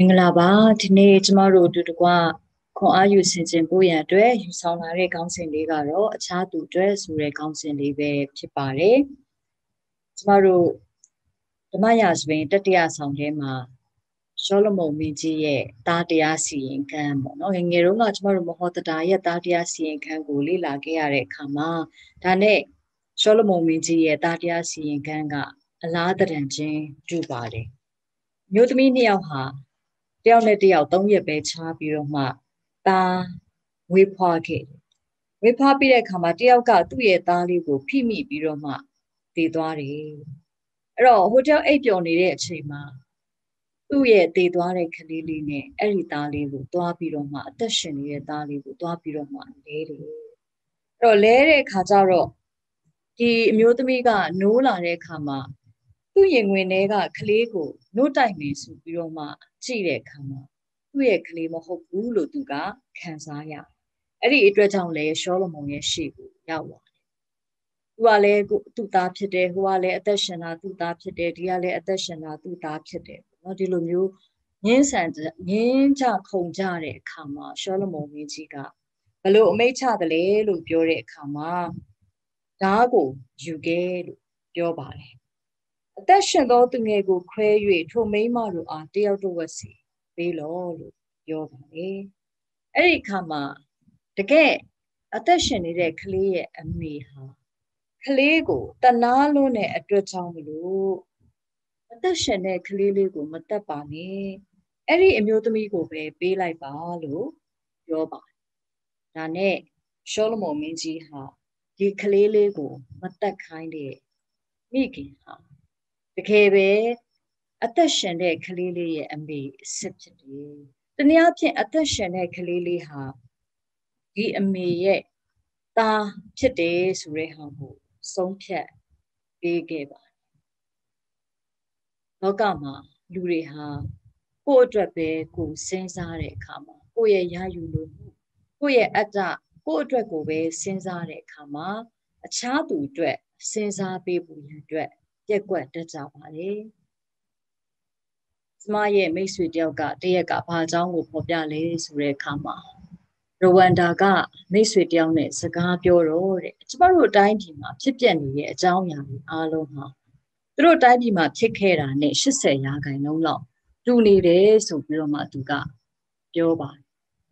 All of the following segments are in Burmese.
Mingalaba, Tine, tomorrow to the qua, Kwa you since in Boya dress, you sound a recounts in Ligaro, a chat to dress, who recounts in Libe Chipare. Tomorrow, the Mayas wing, Tatia sound him, Solomon Miji, Tatia seeing cam, no, in Yerunga tomorrow Mohota Dia, Tatia seeing can go Lila Geare Kama, Tane, Solomon Miji, Tatia seeing Ganga, a ladder and Jane, Jubari. Mutmini of her. တယောက်နဲ့တယောက်3ရက်ပဲခြားပြီးတော့မှသားဝေးဖွားခဲ့တယ်။ဝေးဖွားပြီးတဲ့အခါမှာတယောက်ကသူ့ရဲ့သားလေးကိုဖိမိပြီးတော့မှတည်သွားတယ်။အဲ့တော့ဟိုတယောက်အိပ်ပျော်နေတဲ့အချိန်မှာသူ့ရဲ့တည်သွားတဲ့ကလေးလေးနဲ့အဲ့ဒီသားလေးကိုတွားပြီးတော့မှအသက်ရှင်နေတဲ့သားလေးကိုတွားပြီးတော့မှလဲတယ်။အဲ့တော့လဲတဲ့အခါကျတော့ဒီအမျိုးသမီးကနိုးလာတဲ့အခါမှာသူ့ရင်ဝင်ထဲကကလေးကိုနို့တိုက်နေဆိုပြီးတော့မှကြည့်တဲ့အခါမှာသူ့ရဲ့ကလေးမဟုတ်ဘူးလို့သူကခံစားရ။အဲ့ဒီအတွက်ကြောင့်လေရှောလမုန်ရဲ့ရှေ့ကိုရောက်လာတယ်။သူကလည်းသူ့သားဖြစ်တယ်ဟိုကလည်းအသက်ရှင်တာသူ့သားဖြစ်တယ်ဒီကလည်းအသက်ရှင်တာသူ့သားဖြစ်တယ်။နော်ဒီလိုမျိုးငင်းကြခုန်ကြတဲ့အခါမှာရှောလမုန်မင်းကြီးကဘလို့အမိတ်ချတယ်လေလို့ပြောတဲ့အခါမှာဓာတ်ကိုယူခဲ့လို့ပြောပါတယ်။အသက်ရှင်သောသူငယ်ကိုခွဲ၍ထိုမိန်းမတို့အားတယောက်တော့ဝစီပေးလို့ပြောပါတယ်။အဲ့ဒီအခါမှာတကယ်အသက်ရှင်နေတဲ့ကလေးရဲ့အမေဟာကလေးကိုတနာလွန်းတဲ့အတွက်ကြောင့်မလို့အသက်ရှင်တဲ့ကလေးလေးကိုမတတ်ပါနဲ့။အဲ့ဒီအမျိုးသမီးကိုပဲပေးလိုက်ပါလို့ပြောပါတယ်။ဒါနဲ့ရှောလမုန်မင်းကြီးဟာဒီကလေးလေးကိုမတတ်ခိုင်းတဲ့မိခင်ဟာတကယ်ပဲအသက်ရှင်တဲ့ကလေးလေးရဲ့အမေစစ်ဖြစ်တယ်။တနည်းအားဖြင့်အသက်ရှင်တဲ့ကလေးလေးဟာဒီအမေရဲ့သားဖြစ်တယ်ဆိုတဲ့ဟာကိုဆုံးဖြတ်ပေးခဲ့ပါတယ်။လောကမှာလူတွေဟာကိုယ့်အတွက်ပဲကိုယ်စဉ်းစားတဲ့အခါမှာကိုယ့်ရဲ့ရယူလို့ကိုယ့်ရဲ့အတ္တကိုယ့်အတွက်ကိုပဲစဉ်းစားတဲ့အခါမှာအခြားသူအတွက်စဉ်းစားပေးဖို့ရအတွက်ပြက်ကွက်တတ်ကြပါလေ။ကျမရဲ့မိတ်ဆွေတယောက်ကတရက်ကဘာအကြောင်းကိုဖော်ပြလဲဆိုတဲ့အခါမှာရဝန္တာကမိတ်ဆွေတယောက်နဲ့စကားပြောတော့တဲ့ကျမတို့အတိုင်းပြည်မှာဖြစ်ပျက်နေတဲ့အကြောင်းအရာတွေအားလုံးဟာသူတို့အတိုင်းပြည်မှာဖြစ်ခဲ့တာနဲ့80%လောက်တူနေတယ်ဆိုပြီးတော့မှသူကပြောပါတယ်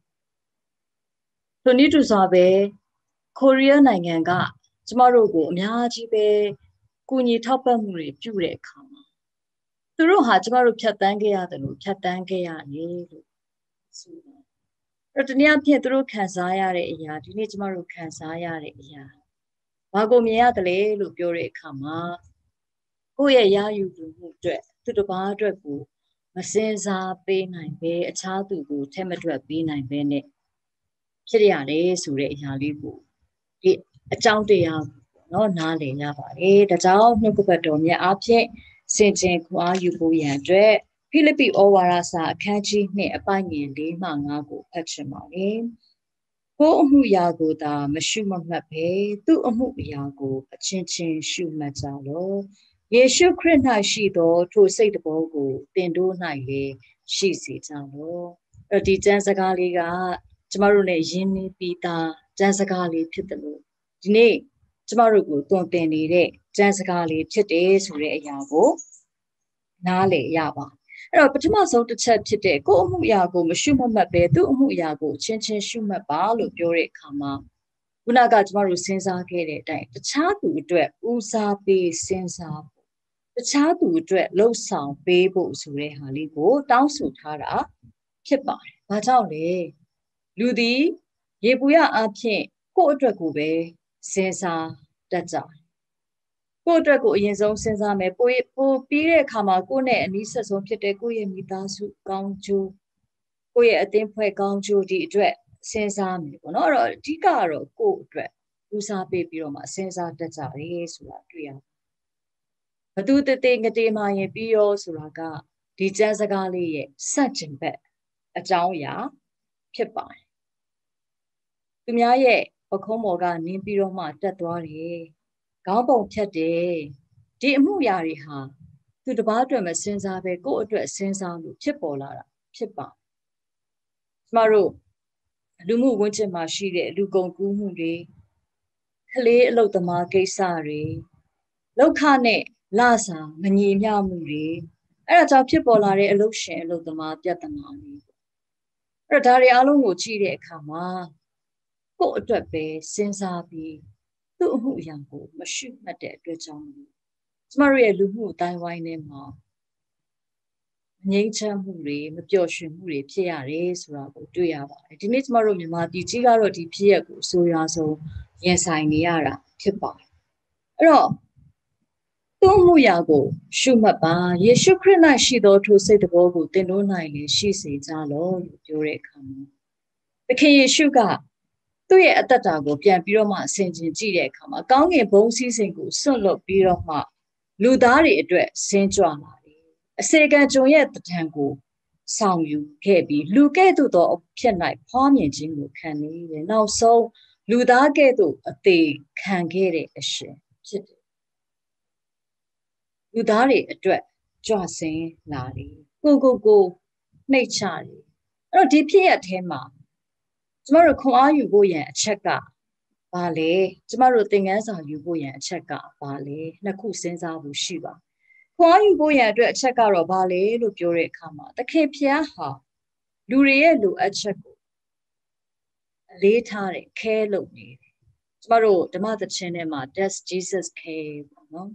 ။ထိုနည်းတူစွာပဲကိုရီးယားနိုင်ငံကကျမတို့ကိုအများကြီးပဲကူညီထောက်ပံ့မှုတွေပြုတဲ့အခါမှာသူတို့ဟာကျမတို့ဖြတ်တန်းခဲ့ရတယ်လို့ဖြတ်တန်းခဲ့ရတယ်လို့ဆိုတာအဲ့တနည်းအားဖြင့်သူတို့ခံစားရတဲ့အရာဒီနေ့ကျမတို့ခံစားရတဲ့အရာဘာကိုမြင်ရတယ်လဲလို့ပြောတဲ့အခါမှာကိုယ့်ရဲ့ရယူမှုအတွက်သူတစ်ပါးအတွက်ကိုမစင်စားပေးနိုင်ပဲအခြားသူကိုထဲမတွက်ပေးနိုင်ပဲနဲ့ဖြစ်ရတယ်ဆိုတဲ့အရာလေးကိုဒီအကြောင်းတရားနော်နားလည်ရပါတယ်ဒါကြောင့်နှုတ်ကပတ်တော်မြတ်အားဖြင့်စင်ကြင်ခွာယူဖို့ရန်အတွက်ဖိလိပ္ပိဩဝါဒစာအခန်းကြီး2အပိုင်းငယ်4မှ5ကိုဖတ်ချင်ပါတယ်ကိုအမှုရာကိုသာမရှုမမှတ်ပဲသူ့အမှုအရာကိုအချင်းချင်းရှုမှတ်ကြလောယေရှုခရစ်၌ရှိသောထိုစိတ်တော်ကိုသင်တို့၌လည်းရှိစေကြလောအဲ့ဒီကျမ်းစကားလေးကကျမတို့နဲ့ယဉ်နေပြီးသားကျမ်းစကားလေးဖြစ်တယ်လို့ဒီနေ့ကျမတို့ကိုတွင်တင်နေတဲ့ကျမ်းစကားလေးဖြစ်တယ်ဆိုတဲ့အရာကိုနားလည်ရပါအဲ့တော့ပထမဆုံးတစ်ချက်ဖြစ်တဲ့ကိုယ်အမှုအရာကိုမရှုမမှတ်ပဲသူ့အမှုအရာကိုချင်းချင်းရှုမှတ်ပါလို့ပြောတဲ့အခါမှာခုနကကျမတို့စဉ်းစားခဲ့တဲ့အတိုင်းတခြားသူအတွက်ဦးစားပေးစဉ်းစားဖို့တခြားသူအတွက်လှုပ်ဆောင်ပေးဖို့ဆိုတဲ့ဟာလေးကိုတောင်းဆိုထားတာဖြစ်ပါတယ်။ဘာကြောင့်လဲလူသည်ရေပူရအဖြစ်ကိုယ့်အတွက်ကိုပဲစဉ်းစားတတ်ကြတယ်။ကိုယ့်အတွက်ကိုအရင်ဆုံးစဉ်းစားမယ်ပိုပြီးတဲ့အခါမှာကိုယ့်နဲ့အနီးဆက်ဆုံးဖြစ်တဲ့ကိုယ့်ရဲ့မိသားစုကောင်းကျိုးကိုယ့်ရဲ့အသင်းဖွဲ့ကောင်းကျိုးဒီအတွက်စဉ်းစားမယ်ပေါ့နော်အဲ့တော့အဓိကတော့ကိုယ့်အတွက်ဦးစားပေးပြီးတော့မှစဉ်းစားတတ်ကြတယ်ဆိုတာတွေ့ရဘသူတည်ငတေမှရင်ပြီးရောဆိုတာကဒီကျမ်းစကားလေးရဲ့စัจကျင်ဘက်အကြောင်းအရာဖြစ်ပါတယ်သူများရဲ့ပခုံးပေါ်ကနင်းပြီးတော့မှတက်သွားတယ်ခေါင်းပုံဖြတ်တယ်ဒီအမှုရာတွေဟာသူတစ်ပါးအတွက်မစဉ်းစားပဲကိုယ့်အတွက်စဉ်းစားလို့ဖြစ်ပေါ်လာတာဖြစ်ပါကျမတို့လူမှုဝန်ကျင်မှာရှိတဲ့လူကုန်ကူးမှုတွေကလေးအလုပ်သမားကိစ္စတွေလောက်ခနဲ့လစာမညီမျှမှုတွေအဲ့ဒါကြောင့်ဖြစ်ပေါ်လာတဲ့အလုပ်ရှင်အလုပ်သမားပြဿနာတွေအဲ့ဒါတွေအားလုံးကိုကြည့်တဲ့အခါမှာကိုယ့်အတွက်ပဲစဉ်းစားပြီးသူ့အမှုအရာကိုမရှုမှတ်တဲ့အတွက်ကြောင့်ကျမတို့ရဲ့လူမှုအတိုင်းဝိုင်းထဲမှာငြိမ်းချမ်းမှုတွေမပျော်ရွှင်မှုတွေဖြစ်ရတယ်ဆိုတာကိုတွေ့ရပါတယ်ဒီနေ့ကျမတို့မြန်မာပြည်ကြီးကတော့ဒီဖြစ်ရပ်ကိုအဆိုးရွားဆုံးရင်ဆိုင်နေရတာဖြစ်ပါတယ်အဲ့တော့သူ့မှုရာကိုရှုမှတ်ပါယေရှုခရစ်၌ရှိသောထိုစိတ်တော်ကိုသင်တို့၌လည်းရှိစေကြလောလို့ပြောတဲ့အခါမှာသခင်ယေရှုကသူ့ရဲ့အသက်တာကိုပြန်ပြီးတော့မှဆင်ခြင်ကြည့်တဲ့အခါမှာကောင်းကင်ဘုံစည်းစိမ်ကိုစွန့်လွတ်ပြီးတော့မှလူသားတွေအတွက်ဆင်းကြွလာတယ်အစေခံကျွန်ရဲ့တဏ္ဍာကိုဆောင်ယူခဲ့ပြီးလူကဲ့သို့သောဖြစ်၌ဖွားမြင်ခြင်းကိုခံနေတယ်နောက်ဆုံးလူသားကဲ့သို့အသေးခံခဲ့တဲ့အရှင်ဖြစ်တယ်လူသားတွေအတွက်ကြွဆင်းလာတယ်ကိုနှိတ်ချတယ်အဲ့တော့ဒီဖြစ်ရထဲမှာကျမတို့ခွန်အားယူဖို့ရန်အချက်ကဘာလဲကျမတို့သင်ခန်းစာယူဖို့ရန်အချက်ကဘာလဲနှစ်ခုစဉ်းစားဖို့ရှိပါခွန်အားယူဖို့ရန်အတွက်အချက်ကတော့ဘာလဲလို့ပြောတဲ့အခါမှာသခင်ဖျားဟာလူတွေရဲ့လိုအပ်ချက်ကိုအလေးထားတယ်ခဲလုပ်နေတယ်ကျမတို့ဓမ္မသချင်းထဲမှာ Does Jesus care ပေါ့နော်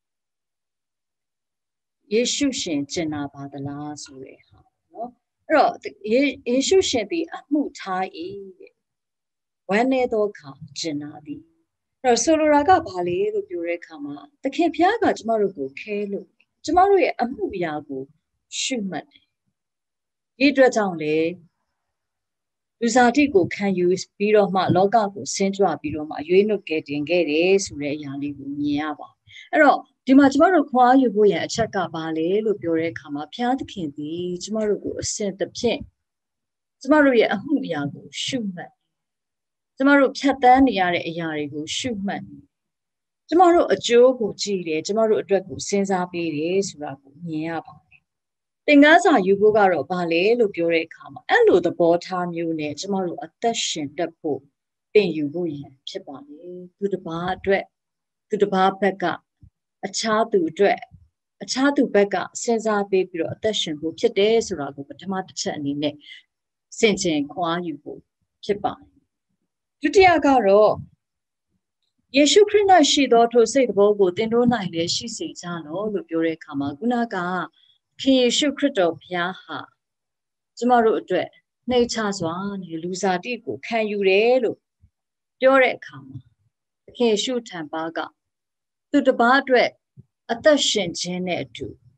ယေရှုရှင်ကျင်နာပါသလားဆိုတဲ့ဟာနော်အဲ့တော့ယေရှုရှင်ဒီအမှုထား၏ဝမ်းနေသောအခါကျင်နာသည်အဲ့တော့ဆိုလိုတာကဘာလဲလို့ပြောတဲ့အခါမှာသခင်ဖျားကကျမတို့ကိုခဲလို့ကျမတို့ရဲ့အမှုအရာကိုရှုမှတ်တယ်ဒီအတွက်ကြောင့်လေလူစားတိကိုခံယူပြီးတော့မှလောကကိုဆင်းကြွပြီးတော့မှရွေးနှုတ်ကဲတင်ခဲ့တယ်ဆိုတဲ့အရာလေးကိုမြင်ရပါအဲ့တော့ဒီမှာကျမတို့ခွာယူဖို့ရန်အချက်ကဘာလဲလို့ပြောတဲ့အခါမှာဘုရားသခင်သည်ကျမတို့ကိုအစဉ်တစ်ဖြင့်ကျမတို့ရဲ့အမှုအရာကိုရှုမှတ်ကျမတို့ဖြတ်တန်းနေရတဲ့အရာတွေကိုရှုမှတ်ကျမတို့အကျိုးကိုကြည့်တယ်ကျမတို့အတွက်ကိုစဉ်းစားပေးတယ်ဆိုတာကိုမြင်ရပါတယ်သင်ခန်းစာယူဖို့ကတော့ဘာလဲလို့ပြောတဲ့အခါမှာအဲ့လိုသဘောထားမျိုးနဲ့ကျမတို့အသက်ရှင်တတ်ဖို့သင်ယူဖို့ရန်ဖြစ်ပါလေသူတစ်ပါးအတွက်သူတစ်ပါးဘက်ကအခြားသူအတွက်အခြားသူဘက်ကစဉ်းစားပေးပြီးတော့အသက်ရှင်ဖို့ဖြစ်တယ်ဆိုတာကိုပထမတစ်ချက်အနေနဲ့စင်ကြင်ခွာယူဖို့ဖြစ်ပါတယ်ဒုတိယကတော့ယေရှုခရစ်၌ရှိသောထိုစိတ်တော်ကိုသင်တို့၌လည်းရှိစေကြလောလို့ပြောတဲ့အခါမှာခုနကခင်ယေရှုခရစ်တော်ဘုရားဟာကျမတို့အတွက်နှိမ့်ချစွာနဲ့လူစားတိကိုခံယူတယ်လို့ပြောတဲ့အခါမှာခင်ယေရှုထံပါကသူတစ်ပါးအတွက်အသက်ရှင်ခြင်းနဲ့အတူ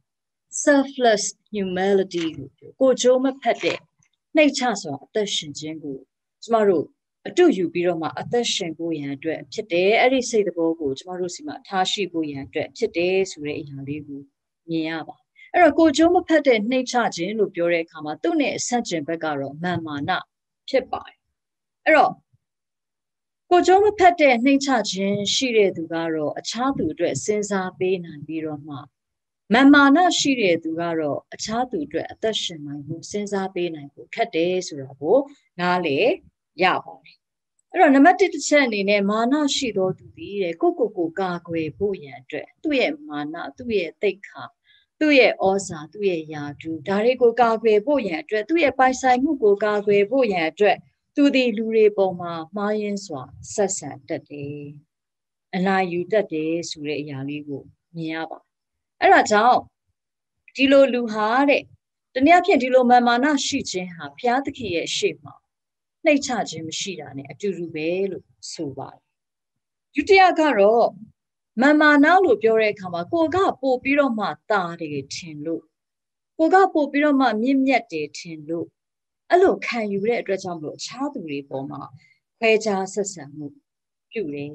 selfless humility ကိုကြိုးမဖက်တဲ့နှိမ့်ချစွာအသက်ရှင်ခြင်းကိုကျမတို့အတူယူပြီးတော့မှအသက်ရှင်ဖို့ရန်အတွက်ဖြစ်တယ်အဲ့ဒီစိတ်တော်ကိုကျမတို့စီမှာထားရှိဖို့ရန်အတွက်ဖြစ်တယ်ဆိုတဲ့အရာလေးကိုမြင်ရပါအဲ့တော့ကိုကြိုးမဖက်တဲ့နှိမ့်ချခြင်းလို့ပြောတဲ့အခါမှာသူ့နဲ့အဆက်ကျင်ဘက်ကတော့မာမာနဖြစ်ပါတယ်အဲ့တော့ကိုကြိုးမဖက်တဲ့နှိမ့်ချခြင်းရှိတဲ့သူကတော့အခြားသူအတွက်စဉ်းစားပေးနိုင်ပြီးတော့မှမာနရှိတဲ့သူကတော့အခြားသူအတွက်အသက်ရှင်နိုင်ဖို့စဉ်းစားပေးနိုင်ဖို့ခက်တယ်ဆိုတာကိုနားလေရပါတယ်အဲ့တော့နံပါတ်1တစ်ချက်အနေနဲ့မာနရှိသောသူဒီတဲ့ကိုကာကွယ်ဖို့ရန်အတွက်သူ့ရဲ့မာနသူ့ရဲ့သိက္ခာသူ့ရဲ့ဩဇာသူ့ရဲ့ယာတုဒါတွေကိုကာကွယ်ဖို့ရန်အတွက်သူ့ရဲ့ပိုင်ဆိုင်မှုကိုကာကွယ်ဖို့ရန်အတွက်သူဒီလူတွေပေါ်မှာမှားယွင်းစွာဆက်ဆံတတ်တယ်အနိုင်ယူတတ်တယ်ဆိုတဲ့အရာလေးကိုမြင်ရပါအဲ့ဒါကြောင့်ဒီလိုလူဟာတဲ့တနည်းအားဖြင့်ဒီလိုမာနရှိခြင်းဟာဘုရားသခင်ရဲ့ရှေ့မှာနှိမ့်ချခြင်းမရှိတာ ਨੇ အတူတူပဲလို့ဆိုပါတယ်ဒုတိယကတော့မာနလို့ပြောတဲ့အခါမှာကိုကပို့ပြီးတော့မှတာတယ်ထင်လို့ကိုကပို့ပြီးတော့မှမြင့်မြတ်တယ်ထင်လို့အဲ့လိုခံယူတဲ့အတွက်ကြောင့်မလို့အခြားသူတွေပေါ်မှာခွဲခြားဆက်ဆံမှုပြုတယ်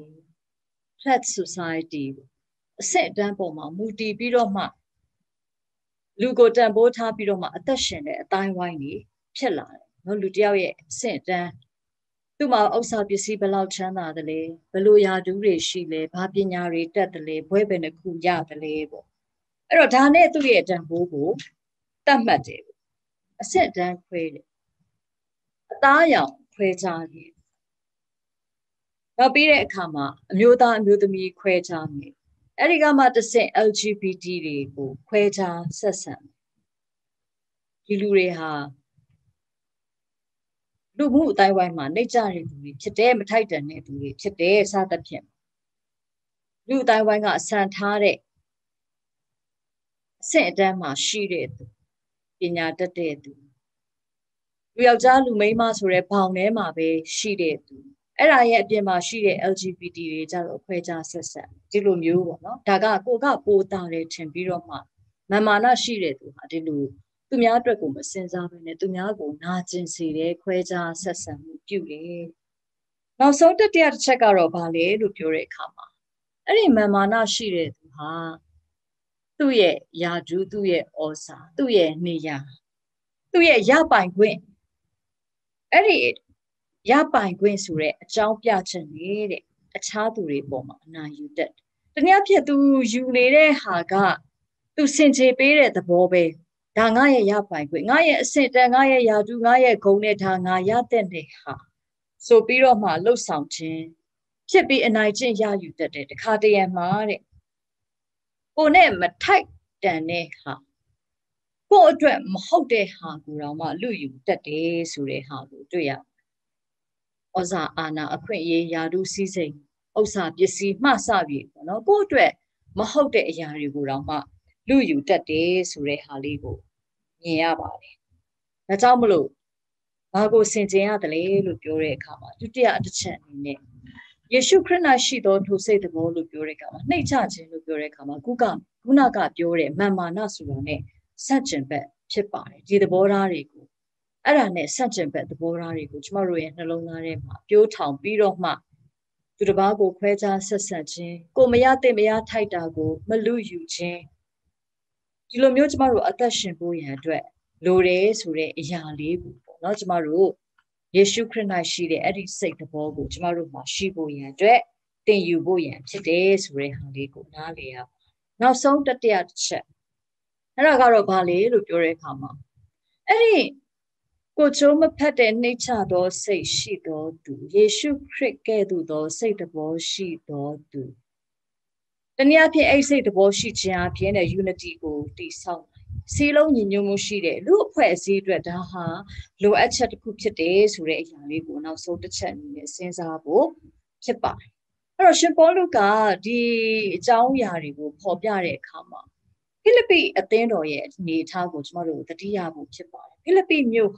flat society အဆင့်အတန်းပေါ်မှာမူတည်ပြီးတော့မှလူကိုတန်ဖိုးထားပြီးတော့မှအသက်ရှင်တဲ့အတိုင်းဝိုင်းကြီးဖြစ်လာတယ်နော်လူတယောက်ရဲ့အဆင့်အတန်းသူ့မှာဥစ္စာပစ္စည်းဘယ်လောက်ချမ်းသာတယ်လဲဘယ်လိုယာတူးတွေရှိလဲဘာပညာတွေတတ်တယ်လဲဘွဲဘယ်နှခုရတယ်လဲပေါ့အဲ့တော့ဒါနဲ့သူ့ရဲ့တန်ဖိုးကိုတတ်မှတ်တယ်အဆင့်တန်းခွဲတယ်အသားရောင်ခွဲခြားတယ်နောက်ပြီးတဲ့အခါမှာအမျိုးသားအမျိုးသမီးခွဲခြားမယ်အဲ့ဒီကမှတစ်ဆင့် LGBT တွေကိုခွဲခြားဆက်ဆံဒီလူတွေဟာလူမှုအတိုင်းဝိုင်းမှာနှိမ့်ကြတဲ့လူတွေဖြစ်တယ်မထိုက်တန်တဲ့လူတွေဖြစ်တယ်စသဖြင့်လူအတိုင်းဝိုင်းကအဆန်ထားတဲ့အဆင့်အတန်းမှာရှိတဲ့သူပညာတတ်တဲ့သူလူယောက်ျားလူမိန်းမဆိုတဲ့ဘောင်ထဲမှာပဲရှိတဲ့သူအဲ့ဒါရဲ့အပြင်မှာရှိတဲ့ LGBT တွေကြတော့ခွဲခြားဆက်ဆက်ဒီလိုမျိုးပေါ့နော်ဒါကကိုကပိုတာတယ်ထင်ပြီးတော့မှမာနရှိတဲ့သူဟာဒီလိုသူများအတွက်ကိုမစင်စားဘဲနဲ့သူများကိုနာကျင်စေတဲ့ခွဲခြားဆက်ဆံမှုပြုတယ်နောက်ဆုံးတတိယတစ်ချက်ကတော့ဘာလဲလို့ပြောတဲ့အခါမှာအဲ့ဒီမာနရှိတဲ့သူဟာသူ့ရဲ့ယာဒူးသူ့ရဲ့ဩဇာသူ့ရဲ့နေရာသူ့ရဲ့ရပိုင်ခွင့်အဲ့ဒီရပိုင်ခွင့်ဆိုတဲ့အကြောင်းပြချက်နဲ့အခြားသူတွေပေါ်မှာအနာယူတတ်တနည်းအားဖြင့်သူယူနေတဲ့ဟာကသူစင်ချေပေးတဲ့သဘောပဲဒါငါရဲ့ရပိုင်ခွင့်ငါရဲ့အဆင့်တန်းငါရဲ့ယာဒူးငါရဲ့ဂုဏ်နဲ့ဒါငါရတဲ့တဲ့ဟာဆိုပြီးတော့မှလှုပ်ဆောင်ခြင်းဖြစ်ပြီးအနိုင်ကျင့်ရယူတတ်တယ်တခါတရံမှာတဲ့ကိုနဲ့မထိုက်တန်တဲ့ဟာကိုအတွက်မဟုတ်တဲ့ဟာကိုတော့မှလူယူတတ်တယ်ဆိုတဲ့ဟာကိုတွေ့ရဩဇာအာဏာအခွင့်အရေးယာဒုစည်းစိမ်ဥစ္စာပစ္စည်းမှစပြီးပေါ့နော်ကိုအတွက်မဟုတ်တဲ့အရာတွေကိုတော့မှလူယူတတ်တယ်ဆိုတဲ့ဟာလေးကိုမြင်ရပါတယ်ဒါကြောင့်မလို့ဘာကိုဆင်ခြင်ရတယ်လဲလို့ပြောတဲ့အခါမှာဒုတိယတစ်ချက်အနေနဲ့ယေရှုခရစ်၌ရှိသောထိုစိတ်သဘောလို့ပြောတဲ့အခါမှာနှိမ့်ချခြင်းလို့ပြောတဲ့အခါမှာခုနကပြောတဲ့မာနဆိုတာနဲ့ဆန့်ကျင်ဘက်ဖြစ်ပါတယ်ဒီသဘောထားတွေကိုအဲ့ဒါနဲ့ဆန့်ကျင်ဘက်သဘောထားတွေကိုကျမတို့ရဲ့နှလုံးသားထဲမှာပြိုးထောင်ပြီးတော့မှသူတစ်ပါးကိုခွဲခြားဆက်ဆံခြင်းကိုမရတဲ့မရထိုက်တာကိုမလူယူခြင်းဒီလိုမျိုးကျမတို့အသက်ရှင်ဖို့ရန်အတွက်လိုတယ်ဆိုတဲ့အရာလေးကိုပေါ့နော်ကျမတို့ယေရှုခရစ်၌ရှိတဲ့အဲ့ဒီစိတ်သဘောကိုကျမတို့မှာရှိဖို့ရန်အတွက်သင်ယူဖို့ရန်ဖြစ်တယ်ဆိုတဲ့ဟာလေးကိုနားလည်ရပါနောက်ဆုံးတတိယတစ်ချက်အဲ့ဒါကတော့ဘာလဲလို့ပြောတဲ့အခါမှာအဲ့ဒီကိုချိုးမဖက်တဲ့နှိမ့်ချသောစိတ်ရှိသောသူယေရှုခရစ်ကဲ့သို့သောစိတ်သဘောရှိသောသူတနည်းအားဖြင့်အဲ့စိတ်သဘောရှိခြင်းအပြင်တဲ့ unity ကိုတည်ဆောက်စီလုံးညီညွတ်မှုရှိတဲ့လူအဖွဲ့အစည်းအတွက်ဒါဟာလိုအပ်ချက်တစ်ခုဖြစ်တယ်ဆိုတဲ့အရာလေးကိုနောက်ဆုံးတစ်ချက်အနေနဲ့စဉ်းစားဖို့ဖြစ်ပါတယ်အဲ့တော့ရှင်ပေါလုကဒီအကြောင်းအရာတွေကိုဖော်ပြတဲ့အခါမှာဖိလိပ္ပိအသင်းတော်ရဲ့အနေအထားကိုကျမတို့သတိရဖို့ဖြစ်ပါတယ်ဖိလိပ္ပိမြို့ဟာ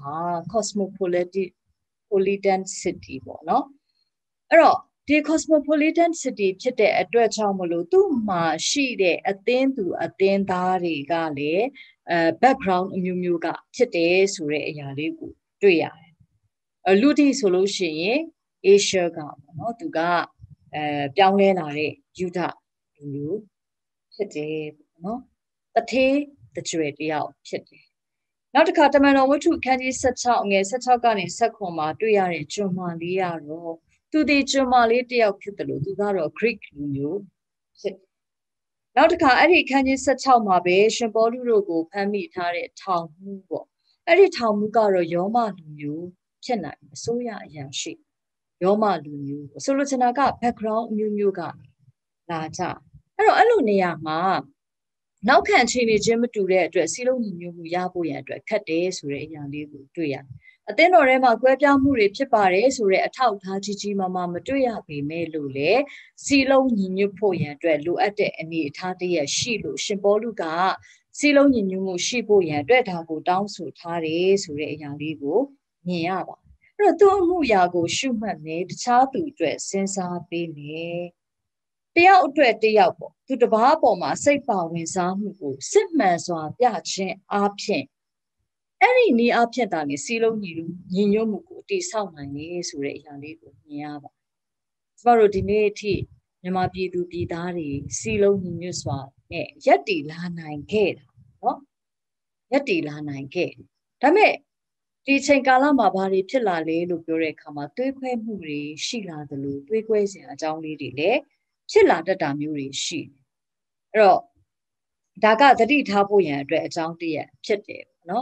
cosmopolitan city ပေါ့နော်အဲ့တော့ဒီ cosmopolitan city ဖြစ်တဲ့အတွက်ကြောင့်မလို့သူ့မှာရှိတဲ့အသင်းသူအသင်းသားတွေကလည်း background အမျိုးမျိုးကဖြစ်တယ်ဆိုတဲ့အရာလေးကိုတွေ့ရတယ်လူတီဆိုလို့ရှိရင် Asia ကပေါ့နော်သူကပြောင်းလဲလာတဲ့ယူဒလူမျိုးဖြစ်တယ်ပေါ့နော်တထေးတကြွယ်တယောက်ဖြစ်တယ်နောက်တစ်ခါတမန်တော်ဝတ္ထုခန်းကြီး16ငယ်16ကနေ19မှာတွေ့ရတဲ့ကျွန်မလေးကတော့သူဒီကျွန်မလေးတယောက်ဖြစ်တယ်လို့သူကတော့ Greek လူမျိုးဖြစ်နောက်တစ်ခါအဲ့ဒီခန်းကြီး16မှာပဲရှင်ပေါလုတို့ကိုဖမ်းမိထားတဲ့ထောင်မှုပေါ့အဲ့ဒီထောင်မှုကတော့ယောမလူမျိုးဖြစ်နိုင်အစိုးရအရာရှိယောမလူမျိုးဆိုလိုချင်တာက background အမျိုးမျိုးကလာကြအဲ့တော့အဲ့လိုနေရာမှာနောက်ခံအခြေအနေချင်းမတူတဲ့အတွက်စီလုံးညီညွတ်မှုရဖို့ရန်အတွက်ခက်တယ်ဆိုတဲ့အရာလေးကိုတွေ့ရတယ်။အသင်းတော်ထဲမှာကွဲပြားမှုတွေဖြစ်ပါတယ်ဆိုတဲ့အထောက်အထားကြီးကြီးမားမားမတွေ့ရပေမဲ့လို့လေစီလုံးညီညွတ်ဖို့ရန်အတွက်လိုအပ်တဲ့အနေအထားတည်းရှိလို့ရှင်ပေါလုကစီလုံးညီညွတ်မှုရှိဖို့ရန်အတွက်ဒါကိုတောင်းဆိုထားတယ်ဆိုတဲ့အရာလေးကိုမြင်ရပါအဲ့တော့သူ့အမှုရာကိုရှုမှတ်နေတခြားသူအတွက်စဉ်းစားပေးနေတယောက်အတွက်တယောက်ပေါ့သူတစ်ပါးပေါ်မှာစိတ်ပါဝင်စားမှုကိုစစ်မှန်စွာပြခြင်းအပြင်အဲ့ဒီနည်းအဖြစ်တာနေစီလုံးညီညွတ်မှုကိုတည်ဆောက်နိုင်လေဆိုတဲ့အရာလေးကိုမြင်ရပါကျမတို့ဒီနေ့အထိမြန်မာပြည်သူပြည်သားတွေစီလုံးညီညွတ်စွာနဲ့ရက်တည်လာနိုင်ခဲ့တာနော်ရက်တည်လာနိုင်ခဲ့ဒါပေမဲ့ဒီချိန်ကာလမှာဘာတွေဖြစ်လာလဲလို့ပြောတဲ့အခါမှာတွေးခွဲမှုတွေရှိလာသလိုတွေးခွဲစရာအကြောင်းလေးတွေလည်းဖြစ်လာတတ်တာမျိုးတွေရှိအဲ့တော့ဒါကသတိထားဖို့ရန်အတွက်အကြောင်းတည်းဖြစ်တယ်နော်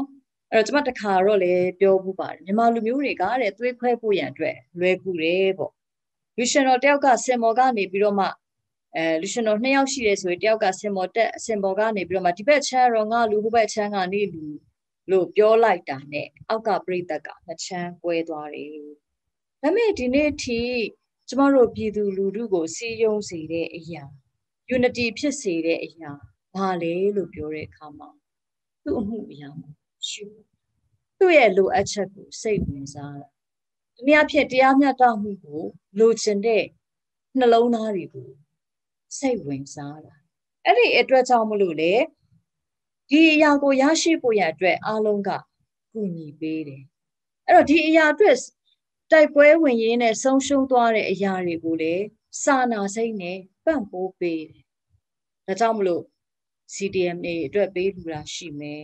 အဲ့တော့ကျမတခါတော့လေပြောဖို့ပါတယ်မြန်မာလူမျိုးတွေကတဲ့သွေးခွဲဖို့ရန်အတွက်လွယ်ကူတယ်ပေါ့လူရှင်တော်တယောက်ကစင်မော်ကနေပြီးတော့မှလူရှင်တော်2ယောက်ရှိတယ်ဆိုရင်တယောက်ကစင်မော်တက်စင်မော်ကနေပြီးတော့မှဒီဘက်ချမ်းတော့ငါလူဟိုဘက်ချမ်းကနေလူလို့ပြောလိုက်တာနဲ့အောက်ကပြိတ္တကနှစ်ချမ်းကွဲသွားတယ်ဒါပေမဲ့ဒီနေ့ထိကျမတို့ပြည်သူလူထုကိုစီယုံစေတဲ့အရာ unity ဖြစ်စေတဲ့အရာဘာလဲလို့ပြောတဲ့အခါမှာသူ့အမှုအရာရှုသူ့ရဲ့လိုအပ်ချက်ကိုစိတ်ဝင်စားတာဒီနေ့အဖြစ်တရားမျှတမှုကိုလိုချင်တဲ့နှလုံးသားတွေကိုစိတ်ဝင်စားတာအဲ့ဒီအတွက်ကြောင့်မလို့လေဒီအရာကိုရရှိဖို့ရအတွက်အားလုံးကကူညီပေးတယ်အဲ့တော့ဒီအရာအတွက်တိုက်ပွဲဝင်ရင်းနဲ့ဆုံးရှုံးသွားတဲ့အရာတွေကိုလေစာနာစိတ်နဲ့ပံ့ပိုးပေးတယ်ဒါကြောင့်မလို့ CDMA အတွက်ပေးလူတာရှိမယ်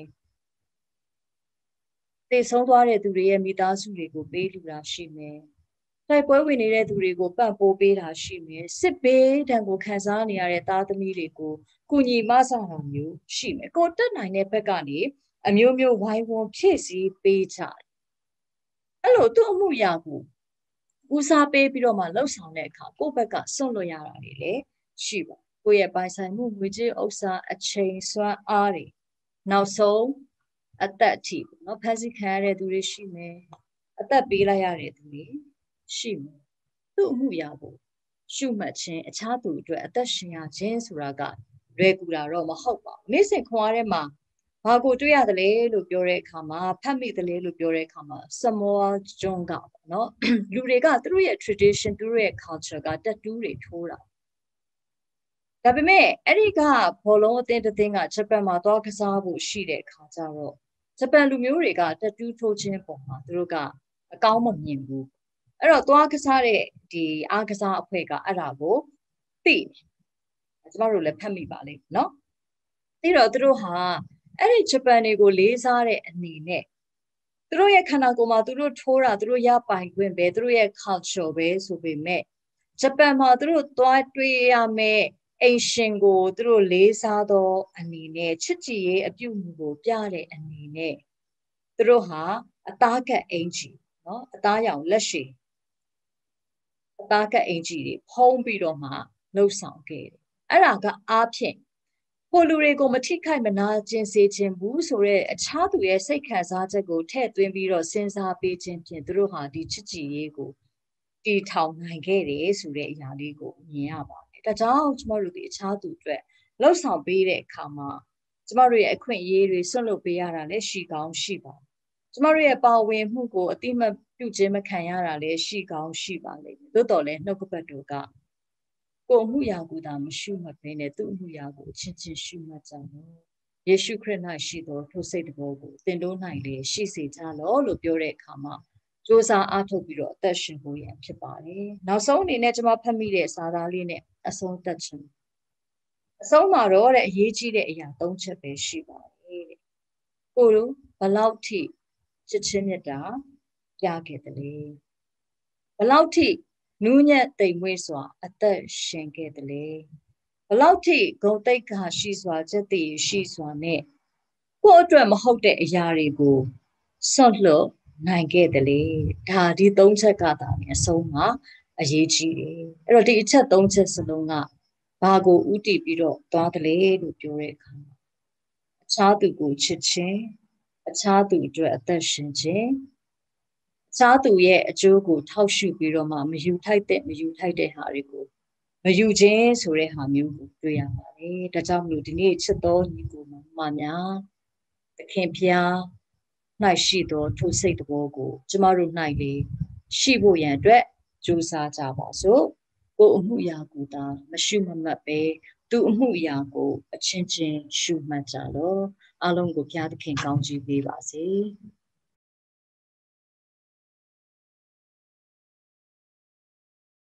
သေဆုံးသွားတဲ့သူတွေရဲ့မိသားစုတွေကိုပေးလူတာရှိမယ်တိုက်ပွဲဝင်နေတဲ့သူတွေကိုပံ့ပိုးပေးတာရှိမယ်စစ်ဘေးဒဏ်ကိုခံစားနေရတဲ့သားသမီးတွေကိုကုညီမဆတာမျိုးရှိမယ်ကိုတက်နိုင်တဲ့ဘက်ကနေအမျိုးမျိုးဝိုင်းဝန်းဖြည့်ဆည်းပေးကြတယ်အဲ့လိုသူ့အမှုရာကိုဦးစားပေးပြီးတော့မှလှုပ်ဆောင်တဲ့အခါကိုယ့်ဘက်ကစွန့်လွတ်ရတာတွေလည်းရှိပါကိုယ့်ရဲ့ပိုင်ဆိုင်မှုငွေကြေးဥစ္စာအချိန်စွမ်းအားတွေနောက်ဆုံးအသက်အထိเนาะဖန်ဆီးခံရတဲ့သူတွေရှိမယ်အသက်ပေးလိုက်ရတဲ့သူတွေရှိမယ်သူ့အမှုရာကိုရှုမှတ်ခြင်းအခြားသူအတွက်အသက်ရှင်ရခြင်းဆိုတာကလွယ်ကူတာတော့မဟုတ်ပါဘူးနေ့စဉ်ခွန်အားထဲမှာဘာကိုတွေ့ရသလဲလို့ပြောတဲ့အခါမှာဖတ်မိသလဲလို့ပြောတဲ့အခါမှာစမောကျွန်းကပေါ့เนาะလူတွေကသူတို့ရဲ့ tradition သူတို့ရဲ့ culture ကတက်တူးတွေထိုးတာဒါပေမဲ့အဲ့ဒီကဘောလုံးအသင်းတစ်သင်းကဂျပန်မှာသွားကစားဖို့ရှိတဲ့အခါကျတော့ဂျပန်လူမျိုးတွေကတက်တူးထိုးခြင်းပုံမှာသူတို့ကအကောင်းမမြင်ဘူးအဲ့တော့သွားကစားတဲ့ဒီအားကစားအဖွဲ့ကအဲ့ဒါကိုသိကျမတို့လည်းဖတ်မိပါလိမ့်နော်ပြီးတော့သူတို့ဟာအဲ့ဒီဂျပန်တွေကိုလေးစားတဲ့အနေနဲ့သူတို့ရဲ့ခန္ဓာကိုယ်မှာသူတို့ထိုးတာသူတို့ရပိုင်ခွင့်ပဲသူတို့ရဲ့ culture ပဲဆိုပေမဲ့ဂျပန်မှာသူတို့သွားတွေ့ရမယ်အိမ်ရှင်ကိုသူတို့လေးစားသောအနေနဲ့ချစ်ကြည်ရေးအပြုအမူကိုပြတဲ့အနေနဲ့သူတို့ဟာအသားကပ်အင်ကြီးနော်အသားရောင်လက်ရှိအသားကပ်အင်ကြီးတွေဖုံးပြီးတော့မှလှုပ်ဆောင်ခဲ့တယ်အဲ့ဒါကအားဖြင့်ဟိုလူတွေကိုမထိခိုက်မနာကျင်စေခြင်းဘူးဆိုတော့အခြားသူရဲ့စိတ်ခံစားချက်ကိုထည့်သွင်းပြီးတော့စဉ်းစားပေးခြင်းဖြင့်သူတို့ဟာဒီချစ်ကြည်ရေးကိုတည်ထောင်နိုင်ခဲ့တယ်ဆိုတဲ့အရာလေးကိုမြင်ရပါတယ်ဒါကြောင့်ကျမတို့ဒီအခြားသူအတွက်လှုပ်ဆောင်ပေးတဲ့အခါမှာကျမတို့ရဲ့အခွင့်အရေးတွေဆွတ်လွတ်ပေးရတာလည်းရှိကောင်းရှိပါကျမတို့ရဲ့ပါဝင်မှုကိုအတိမတ်ပြုခြင်းမခံရတာလည်းရှိကောင်းရှိပါလိမ့်မယ်သို့တော်လည်းနှုတ်ကပတ်တော်ကကိုမှုရာကိုသာမရှုမှတ်ဘဲနဲ့သူ့မှုရာကိုချင်းချင်းရှုမှတ်ကြလို့ယေရှုခရစ်၌ရှိသောထိုစိတ်တော်ကိုသင်တို့၌လည်းရှိစေကြလောလို့ပြောတဲ့အခါမှာစ조사အားထုတ်ပြီးတော့အသက်ရှင်ဖို့ရန်ဖြစ်ပါတယ်နောက်ဆုံးအနေနဲ့ကျွန်မဖတ်မိတဲ့စာသားလေးနဲ့အဆုံးသတ်ခြင်းအဆုံးမှာတော့တဲ့အရေးကြီးတဲ့အရာ၃ချက်ပဲရှိပါတယ်တဲ့ကိုတို့ဘလောက်ထိချစ်ချင်းမြတ်တာပြခဲ့တယ်လေဘလောက်ထိနူးညံ့တိမ်မွေ့စွာအသက်ရှင်ခဲ့တယ်လေဘလောက်ထိဂုဏ်သိက္ခာရှိစွာစက်တည်ရှိစွာနဲ့ကိုယ့်အတွက်မဟုတ်တဲ့အရာတွေကိုဆွန့်လွတ်နိုင်ခဲ့တယ်လေဒါဒီ၃ချက်ကသာအဆုံးမှာအရေးကြီးတယ်အဲ့တော့ဒီအချက်၃ချက်စလုံးကဘာကိုဥတည်ပြီးတော့သွားတယ်လေလို့ပြောတဲ့အခါမှာအခြားသူကိုချစ်ခြင်းအခြားသူအတွက်အသက်ရှင်ခြင်းအခြားသူရဲ့အကျိုးကိုထောက်ရှုပြီးတော့မှမယူထိုက်တဲ့ဟာတွေကိုမယူခြင်းဆိုတဲ့ဟာမျိုးကိုတွေ့ရပါတယ်ဒါကြောင့်မလို့ဒီနေ့ချစ်တော်ညီကိုမများသခင်ဖျား၌ရှိသောထိုစိတ်တော်ကိုကျမတို့၌လေရှိဖို့ရန်အတွက်ကြိုးစားကြပါစို့ကိုအမှုရာကိုသာမရှုမမှတ်ပဲသူအမှုရာကိုအချင်းချင်းရှုမှတ်ကြလောအားလုံးကိုဘုရားသခင်ကောင်းချီးပေးပါစေ